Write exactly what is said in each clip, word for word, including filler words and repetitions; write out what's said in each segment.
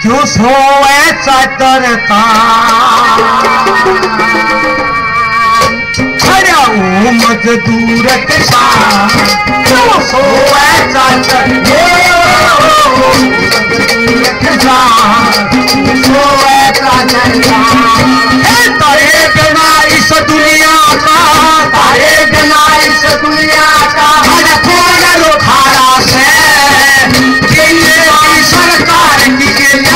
जो सोए चादर खड़ा वो मजदूर किसान जो सोए चादर मजदूर किसान सोए चादर तारे बिना इस दुनिया का तारे बिना इस दुनिया का हर कौन रोखारा से सरकार की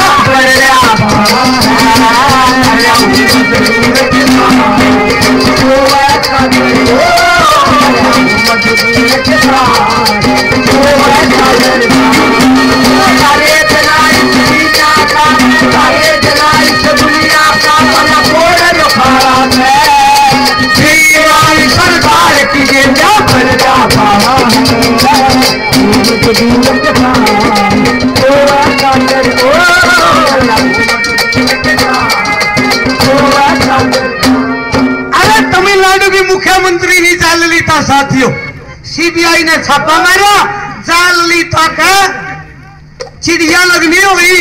मुख्यमंत्री नहीं जयललिता साथियों, सीबीआई ने छापा मारा, जयललिता का चिड़िया लगनी हो गई।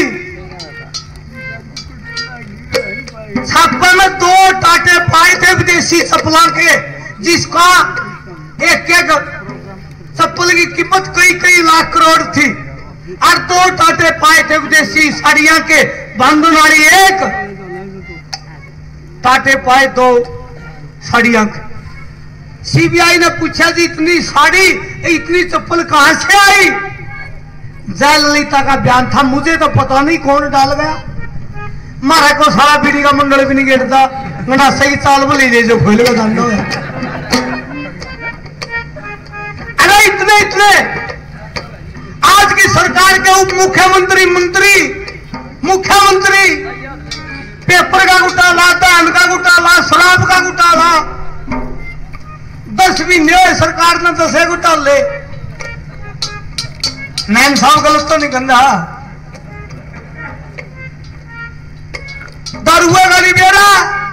छापा में दो टाटे पाए थे विदेशी चप्पलों के, जिसका एक एक चप्पल की कीमत कई कई लाख करोड़ थी, और दो टाटे पाए थे विदेशी साड़ियां के बंधन वाली, एक टाटे पाए दो साड़ियां के। सीबीआई ने पूछा जी इतनी साड़ी इतनी चप्पल कहां से आई? जयललिता का बयान था, मुझे तो पता नहीं कौन डाल गया, मारा को सारा पीढ़ी का मंडल भी नहीं गिरता, मैं सही चाल बोली दे जो खोल का जानना है। अरे इतने इतने आज की सरकार के उप मुख्यमंत्री मंत्री मुख्यमंत्री पेपर का घोटाला, धान का घोटाला, शराब का घोटाला, दस भी न्याय सरकार ने दसे घोटाले। नैन साहब गलत तो नहीं करना, दारुआ का नहीं बेरा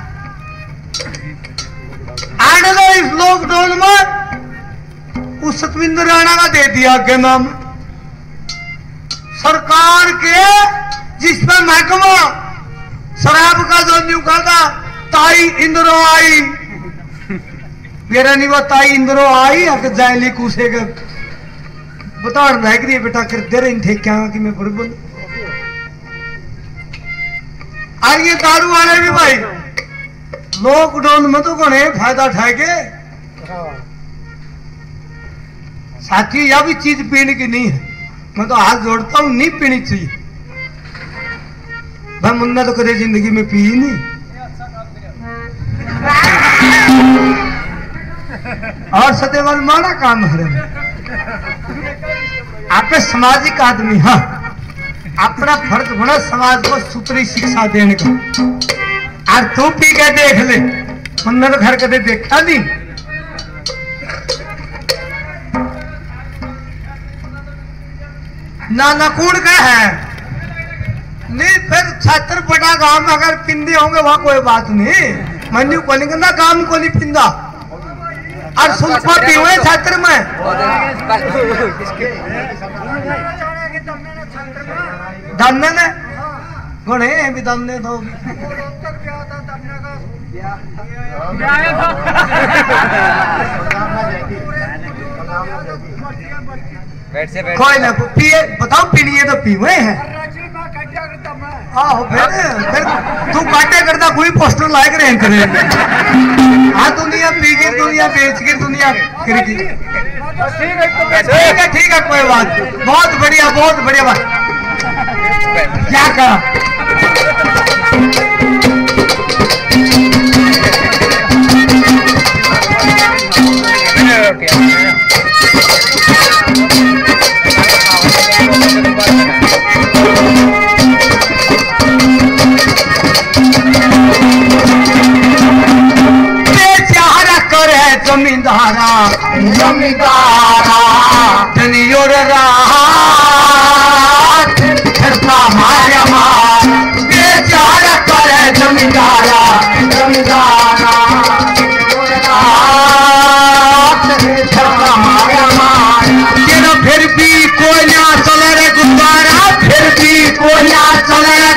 आने दो। इस लॉकडाउन में उस सतविंदर राणा का दे दिया के नाम सरकार के, जिसमें महकमा शराब का जो न्यू था ताई इंद्रो आई, मेरा नहीं बताई इंद्रो आई अक जायली कूसे के बता रही बेटा कर दे रही थे क्या कि मैं बरबन। और ये दारू वाले भी भाई लॉकडाउन में तो कौन है फायदा उठाए के साथी, यह भी चीज पीने की नहीं है, मैं तो हाथ जोड़ता हूं, नहीं पीनी चाहिए भाई। मुन्ना तो कदे जिंदगी में पी नहीं, और सत्यवान माना काम है। आप सामाजिक आदमी, हाँ अपना फर्ज बना समाज को सुथरी शिक्षा देने का। और तू पी के देख ले, मुन्ना तो घर कदे देखा नहीं। ना नकूड़ का है नहीं, फिर छात्र बड़ा गांव में अगर पिंदे होंगे वहां कोई बात नहीं, मनु को नहीं करना, काम को नहीं पिंदा। और सुल्फा पीवे छात्र में दमने ने गुणे भी दमने दो कोई ना पिए, बताओ पीनिए तो पीवे हैं। आहो फिर फिर तू काटे करता कोई पोस्टर लायक रहे करे। हाँ दुनिया पी के दुनिया बेच के दुनिया करगी। ठीक है ठीक है कोई बात, बहुत बढ़िया बहुत बढ़िया बात। क्या कहा जमींदारा जमींदारा धनियोर रात फिरता माया मार बेचारा करे जमींदारा जमींदारा फिरता माया मार। फिर भी कोई ना चले रे गुब्बारा, फिर भी कोई ना चले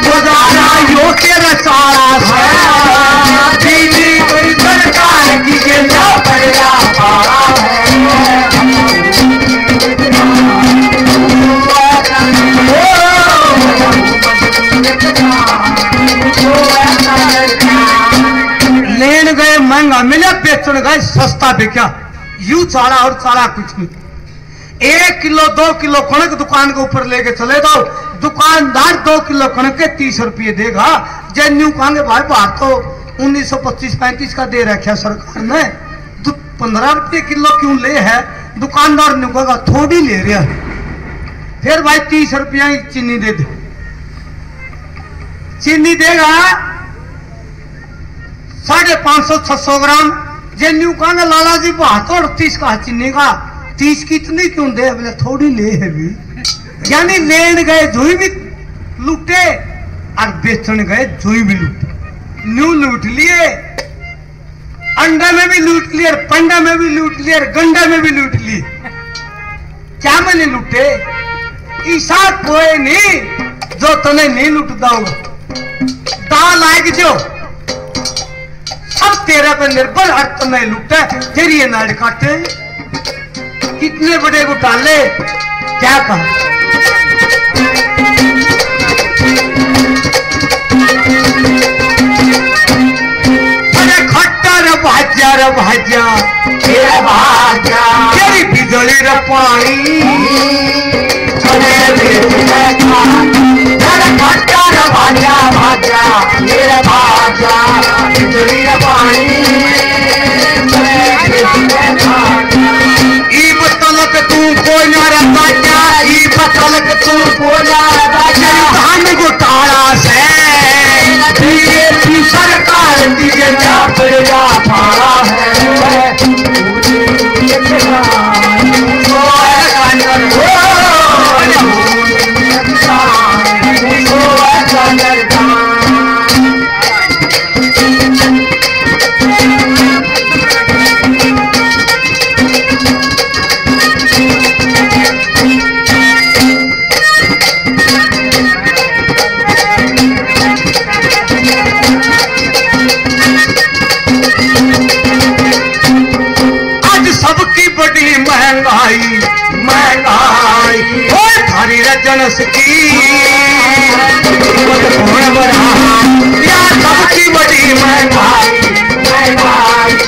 बेचने गए सस्ता बिका, यू चाड़ा और चाड़ा कुछ नहीं। एक किलो दो किलो कणक दुकान के ऊपर लेके चले जाओ, दुकानदार दो किलो कणक के तीस रुपये देगा। जन्यू कहेंगे भाई बाहर तो उन्नीस सौ पच्चीस पैंतीस का दे रखा सरकार ने, तो पंद्रह रुपये किलो क्यों ले है? दुकानदार ने कहेगा थोड़ी ले रहा, फिर भाई तीस रुपया ही चीनी दे दे। चीनी देगा साढ़े पांच सौ छह सौ ग्राम। जन्यू कहेंगे लाला जी बहत्तर अड़तीस का चीनी का, तीस की इतनी क्यों दे? बोले थोड़ी ले है भी। यानी लेन गए जोई भी लूटे और बेचने गए जोई भी लूटे। न्यू लूट लिए, अंडा में भी लूट लिए, पंडा में भी लूट लिए, गंडा में भी लूट लिए। क्या मैंने लूटे? ईसा कोई नहीं जो तने नहीं लूट दाऊंगा। दाल आएगी जो सब तेरा पे निर्भर, हर तने लूटा तेरी ये नाड़ काटे। कितने बड़े घोटाले, क्या कहा? अरे खट्टा रे भाजा रे भाजा तेरा भाजा, तेरी बिजली रे पानी, अरे खट्टा रे भाजा भाजा तेरा भाजा, बिजली रे पानी। तू कोई ना राजा, ई बतलक तू कोई ना राजा, धान घोटाला से सरकार दिए जा पड़ेगा पारा है। महंगाई महंगाई थारी रजनस की कौन बढ़ा, या सबकी बड़ी महंगाई महंगाई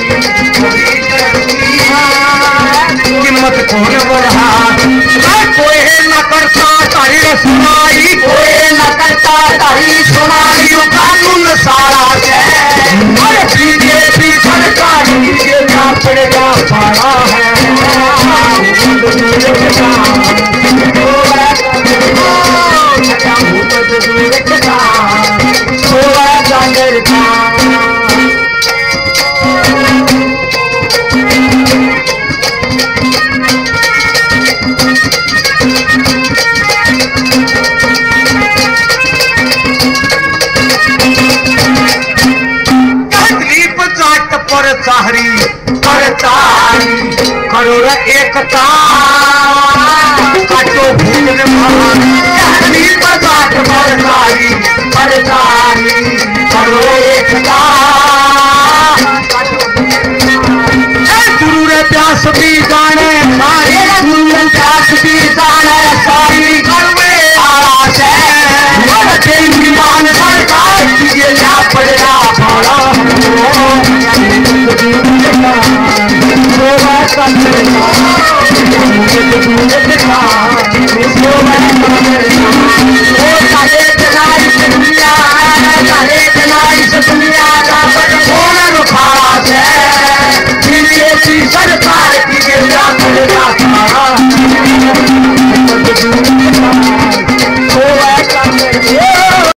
कीमत कौन बढ़ा। कोई न करता तारी रसमाई, कोई न करता तारी सुनाई, कानून सारा है बीजेपी सरकार के ना पड़ेगा सारा है। चाहरी करतारी करोड़ एकता काटो भूल महान, बजाट बरतारी बरतारी करोड़ एकता। गुरु रे प्यास भी जाने सारी, गुरु रे प्यास भी जाने सारी, करवे आस है विमान सरकार दिए जा पड़ेगा पारा। सरकार की